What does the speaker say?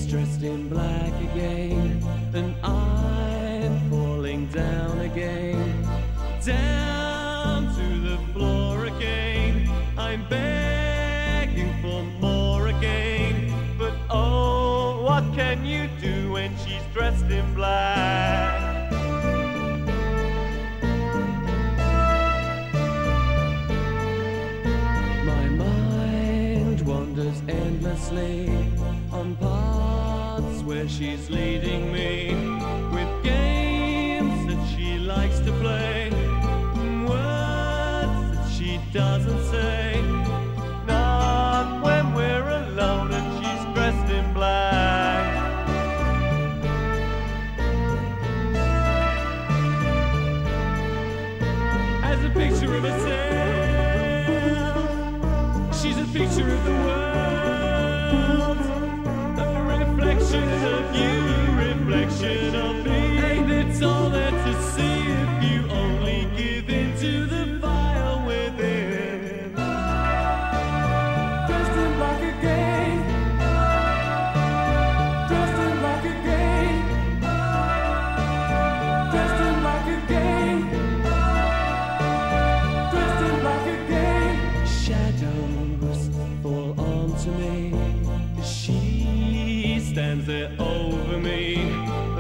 dressed in black again, and I'm falling down again, down to the floor again. I'm begging for more again, but oh, what can you do when she's dressed in black? My mind wanders endlessly on paths where she's leading me, with games that she likes to play, words that she doesn't say, not when we're alone and she's dressed in black. As a picture of herself, she's a picture of the world, a reflection of you, reflection of me, and it's all there to see if you only give in to the fire within. Dressed in black again, dressed in black again, dressed in black again, dressed in black again. Shadows fall onto me, she stands there over me,